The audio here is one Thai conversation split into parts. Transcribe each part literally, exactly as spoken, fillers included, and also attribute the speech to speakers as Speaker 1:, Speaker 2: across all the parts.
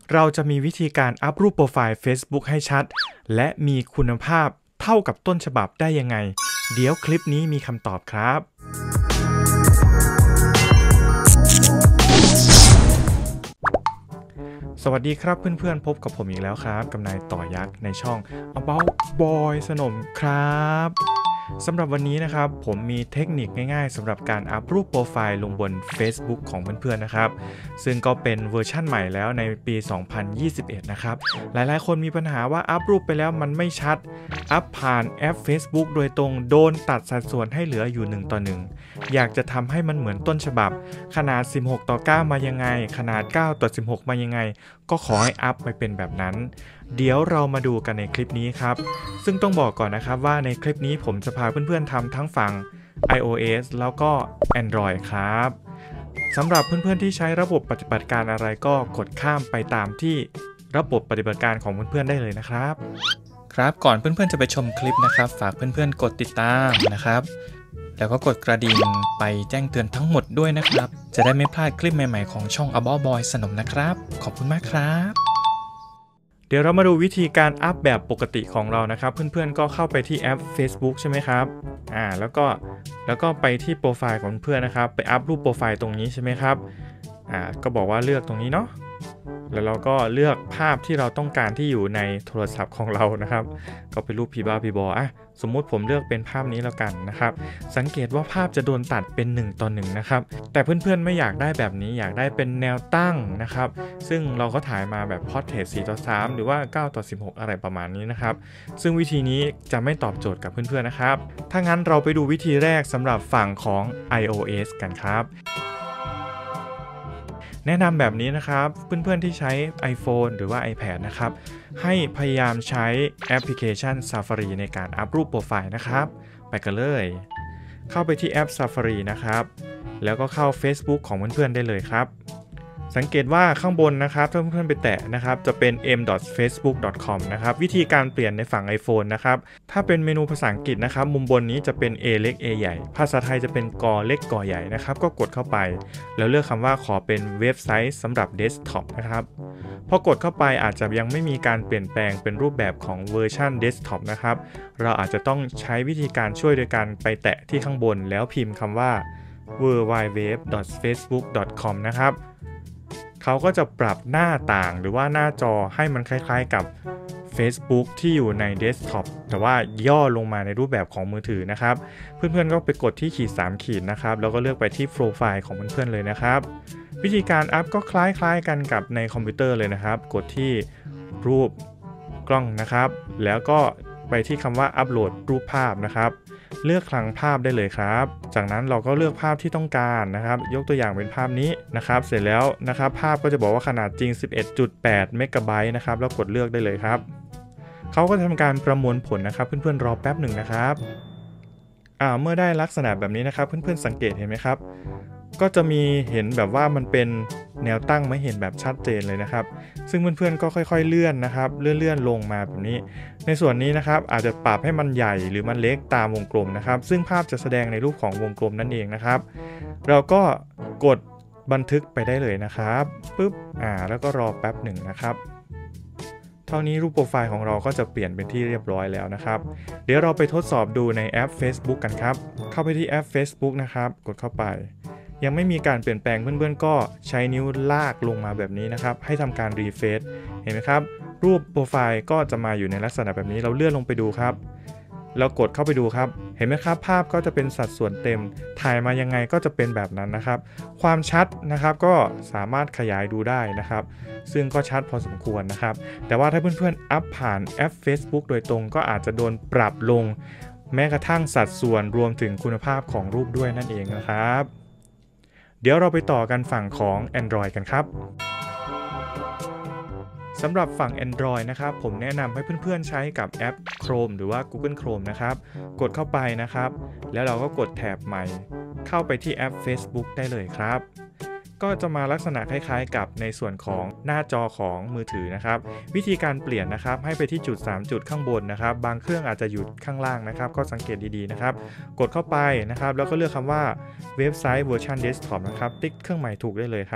Speaker 1: เราจะมีวิธีการอัพรูปโปรไฟล์ Facebook ให้ชัดและมีคุณภาพเท่ากับต้นฉบับได้ยังไงเดี๋ยวคลิปนี้มีคำตอบครับสวัสดีครับเพื่อนๆพบกับผมอีกแล้วครับกับนายต่อยักษ์ในช่อง About Boy สนมครับสำหรับวันนี้นะครับผมมีเทคนิคง่ายๆสำหรับการอัพรูปโปรไฟล์ลงบน Facebook ของเพื่อนๆนะครับซึ่งก็เป็นเวอร์ชั่นใหม่แล้วในปี สองพันยี่สิบเอ็ด นะครับหลายๆคนมีปัญหาว่าอัพรูปไปแล้วมันไม่ชัดอัพผ่านแอป Facebook โดยตรงโดนตัดสัดส่วนให้เหลืออยู่หนึ่งต่อหนึ่งอยากจะทำให้มันเหมือนต้นฉบับขนาดสิบหกต่อเก้ามายังไงขนาดเก้าต่อสิบหกมายังไงก็ขอให้อัพไปเป็นแบบนั้นเดี๋ยวเรามาดูกันในคลิปนี้ครับซึ่งต้องบอกก่อนนะครับว่าในคลิปนี้ผมจะพาเพื่อนๆทำทั้งฝั่ง iOS แล้วก็ Android ครับสำหรับเพื่อนๆที่ใช้ระบบปฏิบัติการอะไรก็กดข้ามไปตามที่ระบบปฏิบัติการของเพื่อนๆได้เลยนะครับครับก่อนเพื่อนๆจะไปชมคลิปนะครับฝากเพื่อนๆกดติดตามนะครับแล้วก็กดกระดิ่งไปแจ้งเตือนทั้งหมดด้วยนะครับจะได้ไม่พลาดคลิปใหม่ๆของช่อง About Boy สนมนะครับขอบคุณมากครับเดี๋ยวเรามาดูวิธีการอัพแบบปกติของเรานะครับเพื่อนๆก็เข้าไปที่แอป Facebook ใช่ไหมครับอ่าแล้วก็แล้วก็ไปที่โปรไฟล์ของเพื่อนนะครับไปอัพรูปโปรไฟล์ตรงนี้ใช่ไหมครับอ่าก็บอกว่าเลือกตรงนี้เนาะแล้วเราก็เลือกภาพที่เราต้องการที่อยู่ในโทรศัพท์ของเรานะครับก็เป็นรูปพีบ้าพีบออ่ะสมมุติผมเลือกเป็นภาพนี้แล้วกันนะครับสังเกตว่าภาพจะโดนตัดเป็นหนึ่งต่อหนึ่งนะครับแต่เพื่อนๆไม่อยากได้แบบนี้อยากได้เป็นแนวตั้งนะครับซึ่งเราก็ถ่ายมาแบบพอร์เทรตสี่ต่อสามหรือว่าเก้าต่อสิบหกอะไรประมาณนี้นะครับซึ่งวิธีนี้จะไม่ตอบโจทย์กับเพื่อนๆนะครับถ้างั้นเราไปดูวิธีแรกสำหรับฝั่งของ iOS กันครับแนะนำแบบนี้นะครับเพื่อนๆที่ใช้ iPhone หรือว่า iPad นะครับให้พยายามใช้แอปพลิเคชัน Safari ในการอัพรูปโปรไฟล์นะครับไปกันเลยเข้าไปที่แอป Safari นะครับแล้วก็เข้า Facebook ของเพื่อนๆได้เลยครับสังเกตว่าข้างบนนะครับถ้าเพื่อนๆไปแตะนะครับจะเป็น เอ็ม ดอท เฟซบุ๊ก ดอท คอม นะครับวิธีการเปลี่ยนในฝั่ง iPhone นะครับถ้าเป็นเมนูภาษาอังกฤษนะครับมุมบนนี้จะเป็น A เล็ก A ใหญ่ภาษาไทยจะเป็นกอเล็กกอใหญ่นะครับก็กดเข้าไปแล้วเลือกคำว่าขอเป็นเว็บไซต์สำหรับเดสก์ท็อปนะครับพอกดเข้าไปอาจจะยังไม่มีการเปลี่ยนแปลงเป็นรูปแบบของเวอร์ชันเดสก์ท็อปนะครับเราอาจจะต้องใช้วิธีการช่วยโดยการไปแตะที่ข้างบนแล้วพิมพ์คำว่า ดับเบิลยู ดับเบิลยู ดับเบิลยู ดอท เฟซบุ๊ก ดอท คอม นะครับเขาก็จะปรับหน้าต่างหรือว่าหน้าจอให้มันคล้ายๆกับ Facebook ที่อยู่ในเดสก์ท็อปแต่ว่าย่อลงมาในรูปแบบของมือถือนะครับเพื่อนๆก็ไปกดที่ขีดสามขีดนะครับแล้วก็เลือกไปที่โปรไฟล์ของเพื่อนๆเลยนะครับวิธีการอัพก็คล้ายๆกันกับในคอมพิวเตอร์เลยนะครับกดที่รูปกล้องนะครับแล้วก็ไปที่คำว่าอัปโหลดรูปภาพนะครับเลือกคลังภาพได้เลยครับจากนั้นเราก็เลือกภาพที่ต้องการนะครับยกตัวอย่างเป็นภาพนี้นะครับเสร็จแล้วนะครับภาพก็จะบอกว่าขนาดจริง สิบเอ็ดจุดแปด เมกะไบต์นะครับแล้วกดเลือกได้เลยครับเขาก็จะทำการประมวลผลนะครับเพื่อนๆรอแป๊บหนึ่งนะครับอ่าเมื่อได้ลักษณะแบบนี้นะครับเพื่อนๆสังเกตเห็นไหมครับก็จะมีเห็นแบบว่ามันเป็นแนวตั้งไม่เห็นแบบชัดเจนเลยนะครับซึ่งเพื่อนๆก็ค่อยๆเลื่อนนะครับเลื่อนๆลงมาแบบนี้ในส่วนนี้นะครับอาจจะปรับให้มันใหญ่หรือมันเล็กตามวงกลมนะครับซึ่งภาพจะแสดงในรูปของวงกลมนั่นเองนะครับเราก็กดบันทึกไปได้เลยนะครับปึ๊บอ่าแล้วก็รอแป๊บหนึ่งนะครับเท่านี้รูปโปรไฟล์ของเราก็จะเปลี่ยนเป็นที่เรียบร้อยแล้วนะครับเดี๋ยวเราไปทดสอบดูในแอป Facebook กันครับเข้าไปที่แอป Facebook นะครับกดเข้าไปยังไม่มีการเปลี่ยนแปลงเพื่อนๆก็ใช้นิ้วลากลงมาแบบนี้นะครับให้ทำการรีเฟรชเห็นไหมครับรูปโปรไฟล์ก็จะมาอยู่ในลักษณะแบบนี้เราเลื่อนลงไปดูครับแล้วกดเข้าไปดูครับเห็นไหมครับภาพก็จะเป็นสัดส่วนเต็มถ่ายมายังไงก็จะเป็นแบบนั้นนะครับความชัดนะครับก็สามารถขยายดูได้นะครับซึ่งก็ชัดพอสมควรนะครับแต่ว่าถ้าเพื่อนๆอัพผ่านแอป Facebook โดยตรงก็อาจจะโดนปรับลงแม้กระทั่งสัดส่วนรวมถึงคุณภาพของรูปด้วยนั่นเองนะครับเดี๋ยวเราไปต่อกันฝั่งของ Android กันครับสำหรับฝั่ง Android นะครับผมแนะนำให้เพื่อนๆใช้กับแอป Chrome หรือว่า Google Chrome นะครับกดเข้าไปนะครับแล้วเราก็กดแถบใหม่เข้าไปที่แอป Facebook ได้เลยครับ ก็จะมาลักษณะคล้ายๆกับในส่วนของหน้าจอของมือถือนะครับวิธีการเปลี่ยนนะครับให้ไปที่จุดสามจุดข้างบนนะครับบางเครื่องอาจจะอยู่ข้างล่างนะครับก็สังเกตดีๆนะครับกดเข้าไปนะครับแล้วก็เลือกคำว่าเว็บไซต์เวอร์ชันเดสก์ท็อปนะครับติ๊กเครื่องหมายถูกได้เลยครับ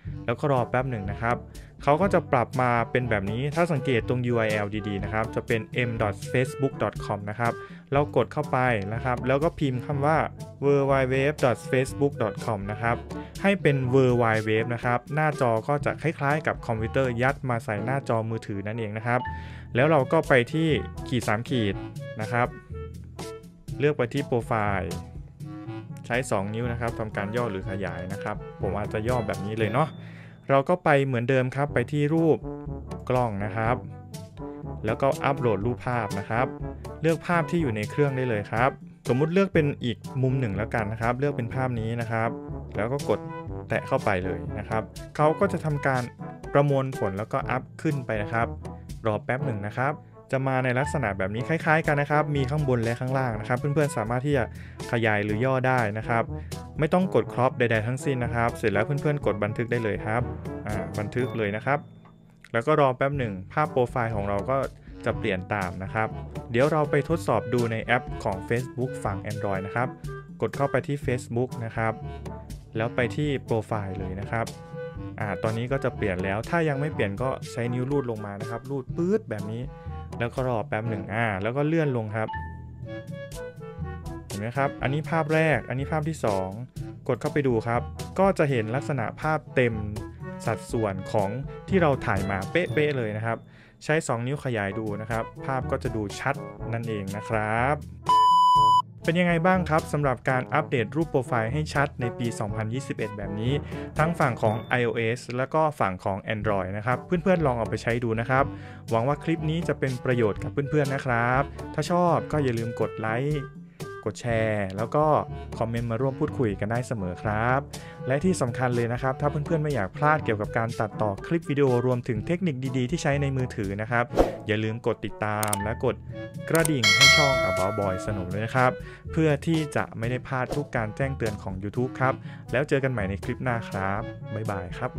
Speaker 1: แล้วก็รอแป๊บหนึ่งนะครับเขาก็จะปรับมาเป็นแบบนี้ถ้าสังเกตตรง ยู อาร์ แอล ดีๆนะครับจะเป็น เอ็ม ดอท เฟซบุ๊ก ดอท คอม นะครับเรากดเข้าไปนะครับแล้วก็พิมพ์คำว่า ดับเบิลยู ดับเบิลยู ดับเบิลยู ดอท เฟซบุ๊ก ดอท คอม นะครับให้เป็น เวิลด์ ไวด์ เว็บ นะครับหน้าจอก็จะคล้ายๆกับคอมพิวเตอร์ยัดมาใส่หน้าจอมือถือนั่นเองนะครับแล้วเราก็ไปที่ขีดสามขีดนะครับเลือกไปที่โปรไฟล์ใช้สองนิ้วนะครับทำการย่อหรือขยายนะครับผมอาจจะย่อแบบนี้เลยเนาะเราก็ไปเหมือนเดิมครับไปที่รูปกล้องนะครับแล้วก็อัปโหลดรูปภาพนะครับเลือกภาพที่อยู่ในเครื่องได้เลยครับสมมุติเลือกเป็นอีกมุมหนึ่งแล้วกันนะครับเลือกเป็นภาพนี้นะครับแล้วก็กดแตะเข้าไปเลยนะครับเขาก็จะทำการประมวลผลแล้วก็อัพขึ้นไปนะครับรอแป๊บหนึ่งนะครับจะมาในลักษณะแบบนี้คล้ายๆกันนะครับมีข้างบนและข้างล่างนะครับเพื่อนๆสามารถที่จะขยายหรือย่อได้นะครับไม่ต้องกดครอปใดๆทั้งสิ้นนะครับเสร็จแล้วเพื่อนๆกดบันทึกได้เลยครับอ่าบันทึกเลยนะครับแล้วก็รอแป๊บหนึ่งภาพโปรไฟล์ของเราก็จะเปลี่ยนตามนะครับเดี๋ยวเราไปทดสอบดูในแอปของ Facebook ฝั่ง Android นะครับกดเข้าไปที่ Facebook นะครับแล้วไปที่โปรไฟล์เลยนะครับอ่าตอนนี้ก็จะเปลี่ยนแล้วถ้ายังไม่เปลี่ยนก็ใช้นิ้วลูดลงมานะครับลูดปื๊ดแบบนี้แล้วก็รอแป๊บหนึ่งอ่าแล้วก็เลื่อนลงครับเห็นไหมครับอันนี้ภาพแรกอันนี้ภาพที่สองกดเข้าไปดูครับก็จะเห็นลักษณะภาพเต็มสัดส่วนของที่เราถ่ายมาเป๊ะๆเลยนะครับใช้สองนิ้วขยายดูนะครับภาพก็จะดูชัดนั่นเองนะครับเป็นยังไงบ้างครับสำหรับการอัปเดตรูปโปรไฟล์ให้ชัดในปี สองพันยี่สิบเอ็ด แบบนี้ทั้งฝั่งของ iOS แล้วก็ฝั่งของ Android นะครับเพื่อนๆลองเอาไปใช้ดูนะครับหวังว่าคลิปนี้จะเป็นประโยชน์กับเพื่อนๆนะครับถ้าชอบก็อย่าลืมกดไลค์กดแชร์แล้วก็คอมเมนต์มาร่วมพูดคุยกันได้เสมอครับและที่สำคัญเลยนะครับถ้าเพื่อนๆไม่อยากพลาดเกี่ยวกับการตัดต่อคลิปวิดีโอรวมถึงเทคนิคดีๆที่ใช้ในมือถือนะครับอย่าลืมกดติดตามและกดกระดิ่งให้ช่อง About Boy สนุกเลยนะครับเพื่อที่จะไม่ได้พลาดทุกการแจ้งเตือนของ YouTube ครับแล้วเจอกันใหม่ในคลิปหน้าครับบ๊ายบายครับ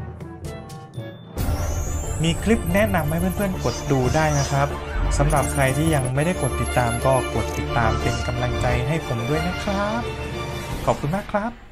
Speaker 1: มีคลิปแนะนำให้เพื่อนๆกดดูได้นะครับสำหรับใครที่ยังไม่ได้กดติดตามก็กดติดตามเป็นกำลังใจให้ผมด้วยนะครับขอบคุณมากครับ